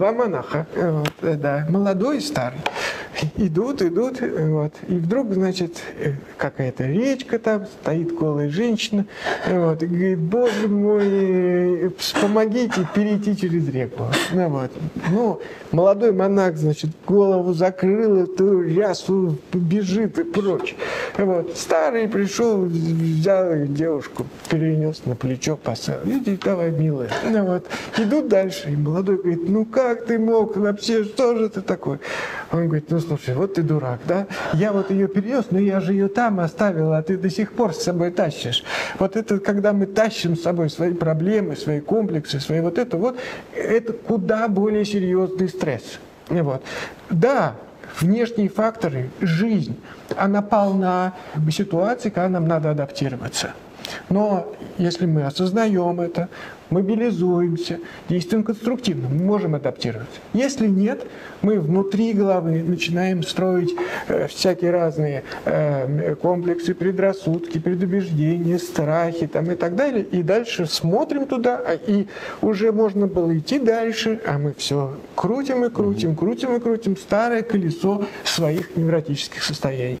два монаха, вот, да, молодой и старый. Идут, вот, и вдруг, значит, какая-то речка там, стоит голая женщина, вот, и говорит: боже мой, помогите перейти через реку. Ну, вот. Ну, молодой монах, значит, голову закрыл, эту рясу, бежит и прочь. Вот. Старый пришел, взял девушку, перенес на плечо, поставил. Иди, давай, милая. Ну, вот. Идут дальше, и молодой говорит: ну как ты мог вообще, что же ты такой? Он говорит: ну слушай, вот ты дурак, да? Я вот ее перенес, но я же ее там оставил, а ты до сих пор с собой тащишь. Вот это, когда мы тащим с собой свои проблемы, свои комплексы, свои вот, это куда более серьезный стресс. Вот. Да, внешние факторы, жизнь, она полна ситуаций, когда нам надо адаптироваться. Но если мы осознаем это, мобилизуемся, действуем конструктивно, мы можем адаптироваться. Если нет, мы внутри головы начинаем строить всякие разные комплексы, предрассудки, предубеждения, страхи там, и так далее. И дальше смотрим туда, и уже можно было идти дальше, а мы все крутим и крутим старое колесо своих невротических состояний.